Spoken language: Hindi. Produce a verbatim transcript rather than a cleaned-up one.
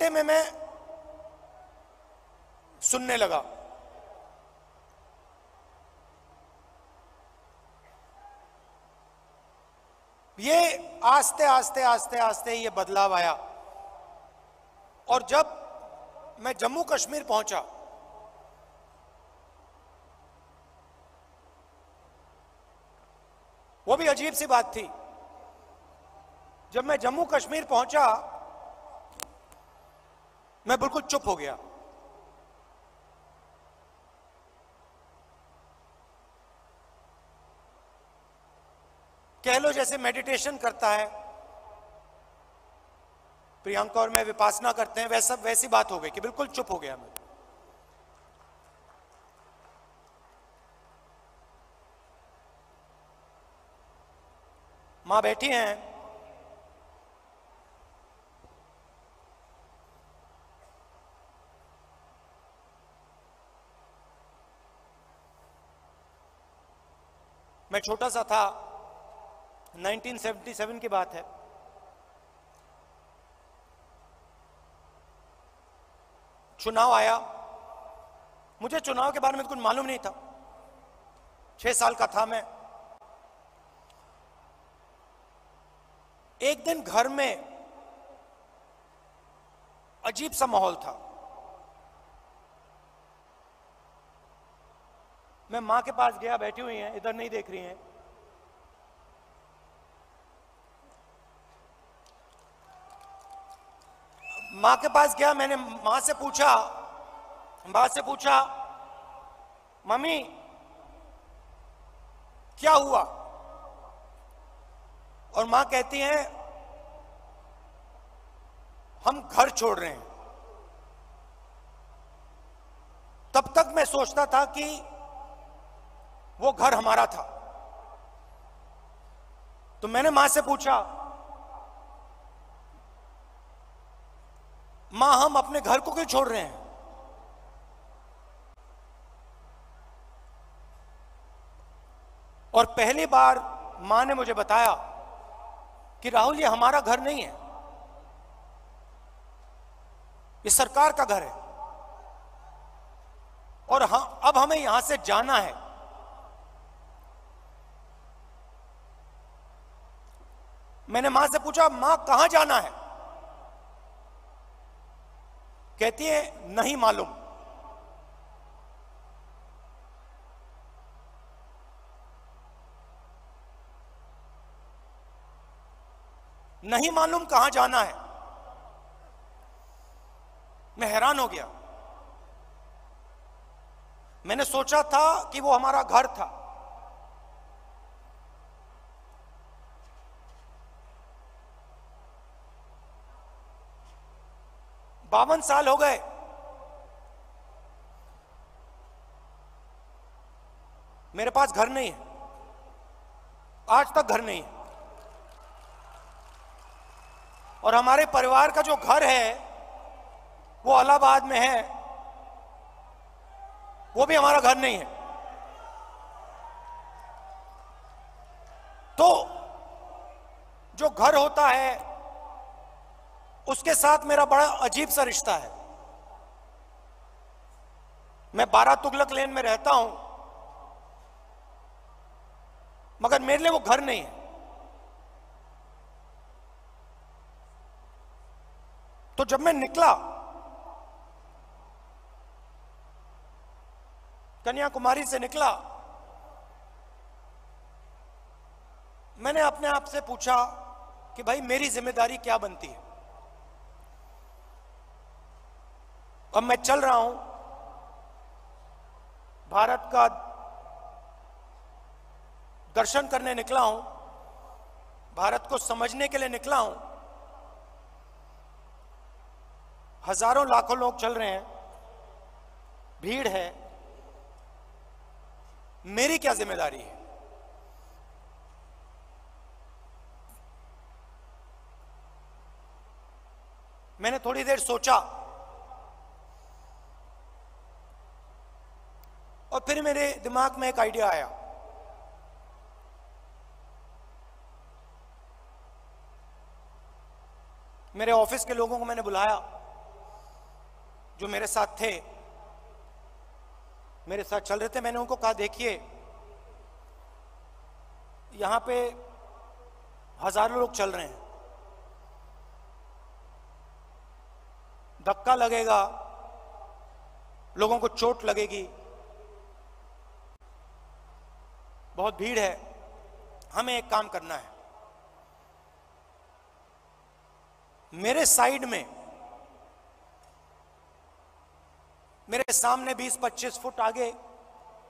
रास्ते में मैं सुनने लगा। ये आस्ते आस्ते आस्ते आस्ते ये बदलाव आया, और जब मैं जम्मू कश्मीर पहुंचा वो भी अजीब सी बात थी। जब मैं जम्मू कश्मीर पहुंचा मैं बिल्कुल चुप हो गया। कह लो जैसे मेडिटेशन करता है प्रियंका और मैं, विपासना करते हैं, वैसा वैसी बात हो गई कि बिल्कुल चुप हो गया मैं। मां बैठी हैं, मैं छोटा सा था, उन्नीस सौ सतहत्तर की बात है। चुनाव आया, मुझे चुनाव के बारे में कुछ मालूम नहीं था, छह साल का था मैं। एक दिन घर में अजीब सा माहौल था। मैं मां के पास गया, बैठी हुई हैं, इधर नहीं देख रही हैं। मां के पास गया, मैंने मां से पूछा मां से पूछा मम्मी क्या हुआ? और मां कहती हैं हम घर छोड़ रहे हैं। तब तक मैं सोचता था कि वो घर हमारा था। तो मैंने मां से पूछा मां हम अपने घर को क्यों छोड़ रहे हैं? और पहली बार मां ने मुझे बताया कि राहुल ये हमारा घर नहीं है, ये सरकार का घर है, और हाँ अब हमें यहां से जाना है। मैंने मां से पूछा मां कहां जाना है? कहती है नहीं मालूम। नहीं मालूम कहां जाना है। मैं हैरान हो गया। मैंने सोचा था कि वो हमारा घर था। बावन साल हो गए, मेरे पास घर नहीं है, आज तक घर नहीं है। और हमारे परिवार का जो घर है वो इलाहाबाद में है, वो भी हमारा घर नहीं है। तो जो घर होता है उसके साथ मेरा बड़ा अजीब सा रिश्ता है। मैं बारह तुगलक लेन में रहता हूं, मगर मेरे लिए वो घर नहीं है। तो जब मैं निकला, कन्याकुमारी से निकला, मैंने अपने आप से पूछा कि भाई मेरी जिम्मेदारी क्या बनती है। अब मैं चल रहा हूं, भारत का दर्शन करने निकला हूं, भारत को समझने के लिए निकला हूं। हजारों लाखों लोग चल रहे हैं, भीड़ है, मेरी क्या जिम्मेदारी है? मैंने थोड़ी देर सोचा और फिर मेरे दिमाग में एक आइडिया आया। मेरे ऑफिस के लोगों को मैंने बुलाया, जो मेरे साथ थे, मेरे साथ चल रहे थे, मैंने उनको कहा देखिए यहां पे हजारों लोग चल रहे हैं, धक्का लगेगा, लोगों को चोट लगेगी, बहुत भीड़ है, हमें एक काम करना है, मेरे साइड में, मेरे सामने बीस पच्चीस फुट आगे